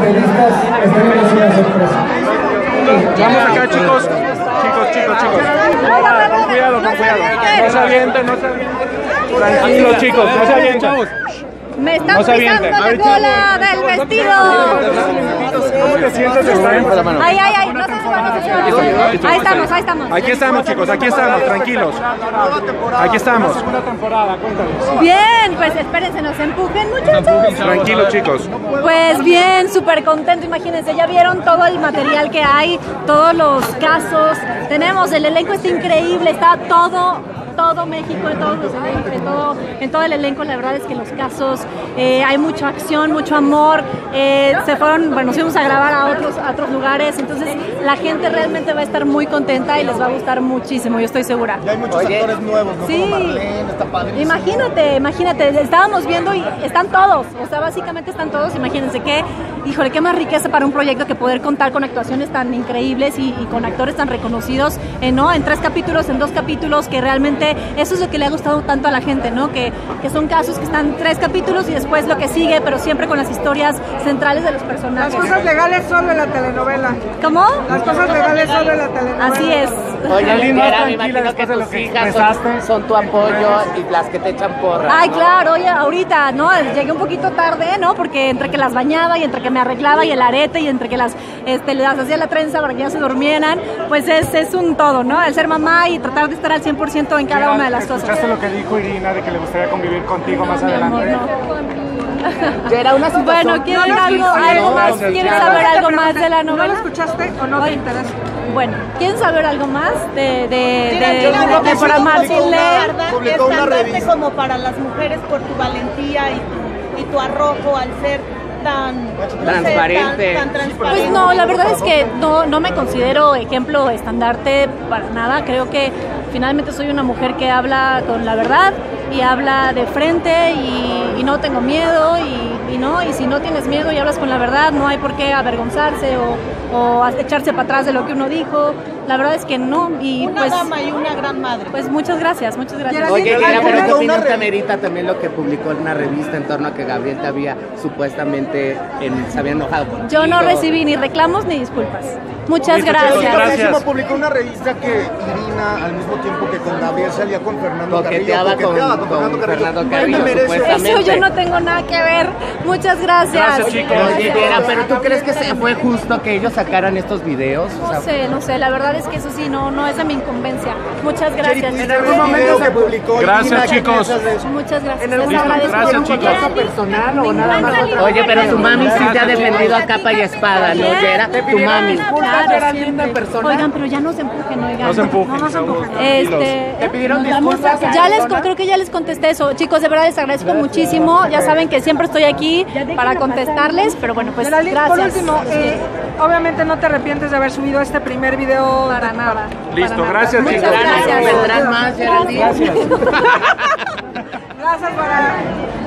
cartelistas les tenemos una sorpresa. Vamos acá, chicos. Chicos. Con cuidado. No se avienten. Tranquilos, chicos, no se avienten. Me están pisando la cola del vestido. ¿Cómo te sientes de estar en la mano? Ay, no se suban. Ahí estamos. Aquí estamos, chicos, tranquilos. Aquí estamos. Segunda temporada, cuéntales. Bien, pues espérense, nos empujen, muchachos. Tranquilos, chicos. Pues bien, súper contento, imagínense, ya vieron todo el material que hay, todos los casos. Tenemos, el elenco está increíble, está todo México, en todo el elenco. La verdad es que los casos, hay mucha acción, mucho amor. Nos fuimos a grabar a otros lugares, entonces la gente realmente va a estar muy contenta y les va a gustar muchísimo, yo estoy segura. Y hay muchos actores nuevos, ¿no? Sí. Como Marlene, está padrísimo. Imagínate, estábamos viendo y están todos, o sea, básicamente están todos. Imagínense qué más riqueza para un proyecto que poder contar con actuaciones tan increíbles y con actores tan reconocidos, ¿no? En 3 capítulos, en 2 capítulos, que realmente eso es lo que le ha gustado tanto a la gente, ¿no? Que son casos que están 3 capítulos y después lo que sigue, pero siempre con las historias centrales de los personajes. Las cosas legales solo en la telenovela. ¿Cómo? Las cosas legales solo en la telenovela. Así es. Oye, Linda, me imagino que tus hijas son tu apoyo y las que te echan porra. Ay, claro, oye, ahorita, ¿no? Llegué un poquito tarde, ¿no? Porque entre que las bañaba y entre que me arreglaba y el arete y entre que las hacía la trenza para que ya se durmieran, pues es un todo, ¿no? El ser mamá y tratar de estar al 100% en cada una de las cosas. ¿Escuchaste lo que dijo Irina de que le gustaría convivir contigo más adelante? Ya era una situación. Bueno, ¿quieren algo más? ¿Quieren saber algo más de la novela? ¿No lo escuchaste o no te interesa? Bueno, ¿quieren saber algo más de por amar sin leer? Publicó una revista como para las mujeres por tu valentía y tu arrojo al ser tan transparente. Tan transparente. Pues no, la verdad es que no me considero ejemplo estandarte para nada. Creo que finalmente soy una mujer que habla con la verdad y habla de frente y no tengo miedo y si no tienes miedo y hablas con la verdad, no hay por qué avergonzarse o echarse para atrás de lo que uno dijo. La verdad es que no. Y una pues, dama y una gran madre. Pues muchas gracias. Oye, pero ¿qué opinión te merita también lo que publicó en una revista en torno a que Gabriel te había supuestamente se había enojado contigo? Yo no recibí ni reclamos ni disculpas. Muchas gracias. Publicó una revista que Irina, al mismo tiempo que con Gabriel, salía con Fernando Carrillo. Coqueteaba con Fernando Carrillo, supuestamente. Eso yo no tengo nada que ver. Muchas gracias. Gracias, chicos. Oye, pero ¿tú crees que fue justo que ellos sacaran estos videos? No sé, la verdad es que eso sí, no es de mi incumbencia. Muchas gracias. En algún momento se publicó. Gracias, chicos. Muchas gracias. En algún momento Gracias, chicos. personal o nada más. Oye, pero tu mami sí te ha defendido a capa y espada, ¿no? Yera? Tu mami. Claro, siempre. Oigan, pero ya no se empujen, oigan. No se empujen. ¿Te pidieron disculpas? Creo que ya les contesté eso. Chicos, de verdad les agradezco muchísimo. Ya saben que siempre estoy aquí para contestarles, pero bueno, pues gracias. Por último, obviamente no te arrepientes de haber subido este primer video. Para nada. Listo, gracias, chicos. Gracias. Vendrán más, Geraldine. Gracias. Gracias, Bara.